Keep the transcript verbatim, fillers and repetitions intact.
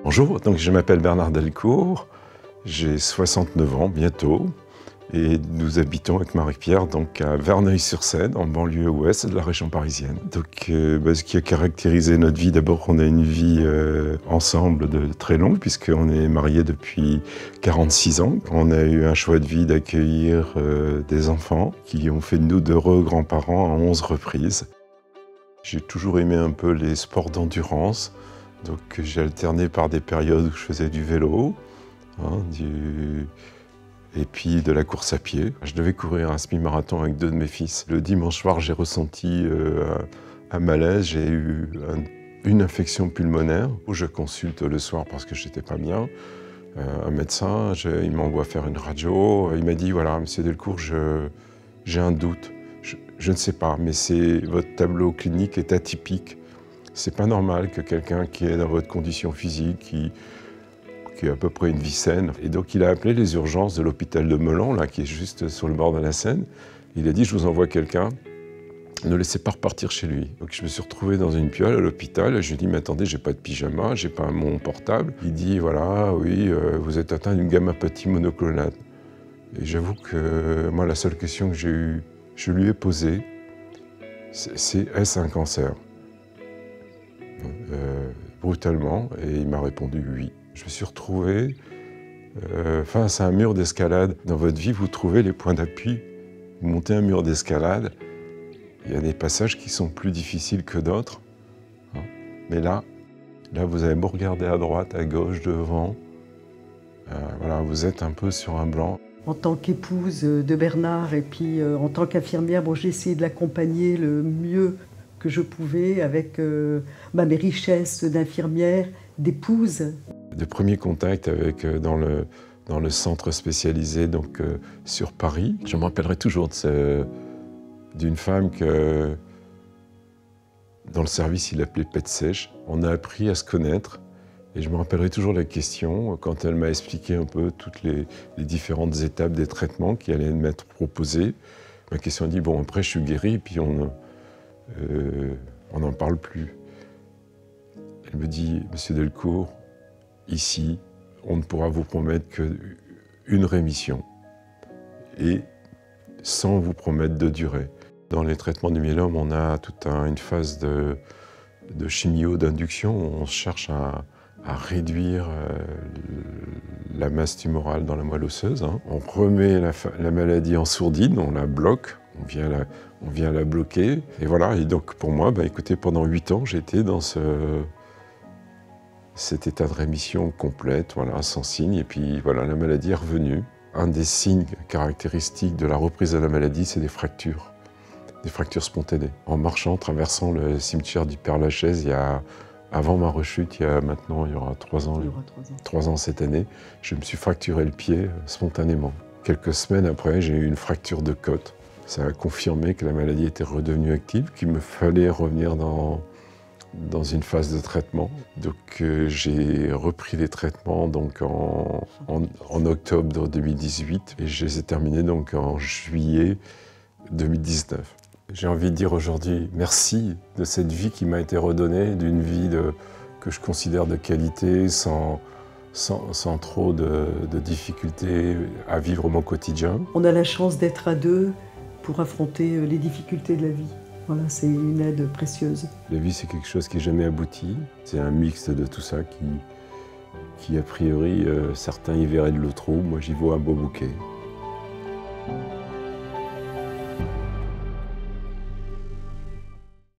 Bonjour, donc je m'appelle Bernard Delcourt, j'ai soixante-neuf ans bientôt et nous habitons avec Marie-Pierre donc à Verneuil-sur-Seine, en banlieue ouest de la région parisienne. Donc euh, bah, ce qui a caractérisé notre vie, d'abord on a une vie euh, ensemble de très longue puisqu'on est mariés depuis quarante-six ans. On a eu un choix de vie d'accueillir euh, des enfants qui ont fait de nous d'heureux grands-parents à onze reprises. J'ai toujours aimé un peu les sports d'endurance. Donc j'ai alterné par des périodes où je faisais du vélo, hein, du... et puis de la course à pied. Je devais courir un semi-marathon avec deux de mes fils. Le dimanche soir, j'ai ressenti euh, un malaise, j'ai eu un... une infection pulmonaire. Je consulte le soir parce que je n'étais pas bien. Euh, un médecin, je... il m'envoie faire une radio. Il m'a dit, voilà, monsieur Delcourt, je... j'ai un doute. Je... je ne sais pas, mais votre tableau clinique est atypique. C'est pas normal que quelqu'un qui est dans votre condition physique, qui, qui a à peu près une vie saine. Et donc il a appelé les urgences de l'hôpital de Melun, là, qui est juste sur le bord de la Seine. Il a dit, je vous envoie quelqu'un, ne laissez pas repartir chez lui. Donc je me suis retrouvé dans une piole à l'hôpital, et je lui ai dit, mais attendez, j'ai pas de pyjama, j'ai pas mon portable. Il dit, voilà, oui, euh, vous êtes atteint d'une gammapathie monoclonale. Et j'avoue que moi, la seule question que j'ai eu, je lui ai posée, c'est est-ce un cancer ? Euh, brutalement, et il m'a répondu oui. Je me suis retrouvé euh, face à un mur d'escalade. Dans votre vie, vous trouvez les points d'appui, vous montez un mur d'escalade, il y a des passages qui sont plus difficiles que d'autres, hein. Mais là, là, vous avez beau regarder à droite, à gauche, devant, euh, voilà, vous êtes un peu sur un blanc. En tant qu'épouse de Bernard et puis euh, en tant qu'infirmière, bon, j'ai essayé de l'accompagner le mieux que je pouvais avec euh, bah, mes richesses d'infirmière, d'épouse. De premiers contacts avec, euh, dans, le, dans le centre spécialisé donc, euh, sur Paris. Je me rappellerai toujours d'une femme que, dans le service, il appelait pète sèche. On a appris à se connaître et je me rappellerai toujours la question quand elle m'a expliqué un peu toutes les, les différentes étapes des traitements qui allaient m'être proposés. Ma question a dit, bon après je suis guéri et puis on... Euh, on n'en parle plus. Elle me dit, monsieur Delcourt, ici, on ne pourra vous promettre qu'une rémission et sans vous promettre de durée. Dans les traitements du myélome, on a toute un, une phase de, de chimio d'induction où on cherche à, à réduire euh, la masse tumorale dans la moelle osseuse, hein. On remet la, la maladie en sourdine, on la bloque. On vient, la, on vient la bloquer. Et voilà, et donc pour moi, bah, écoutez, pendant huit ans, j'étais dans ce, cet état de rémission complète, voilà, sans signe. Et puis voilà, la maladie est revenue. Un des signes caractéristiques de la reprise de la maladie, c'est des fractures, des fractures spontanées. En marchant, traversant le cimetière du Père-Lachaise, il y a, avant ma rechute, il y a maintenant, il y aura trois ans, il y aura trois ans. trois ans cette année, je me suis fracturé le pied spontanément. Quelques semaines après, j'ai eu une fracture de côte. Ça a confirmé que la maladie était redevenue active, qu'il me fallait revenir dans, dans une phase de traitement. Donc euh, j'ai repris les traitements donc, en, en, en octobre deux mille dix-huit et je les ai terminés donc, en juillet deux mille dix-neuf. J'ai envie de dire aujourd'hui merci de cette vie qui m'a été redonnée, d'une vie de, que je considère de qualité, sans, sans, sans trop de, de difficultés à vivre mon quotidien. On a la chance d'être à deux pour affronter les difficultés de la vie. Voilà, c'est une aide précieuse. La vie, c'est quelque chose qui n'est jamais abouti. C'est un mix de tout ça qui, qui a priori, euh, certains y verraient de l'eau trop. Moi, j'y vois un beau bouquet.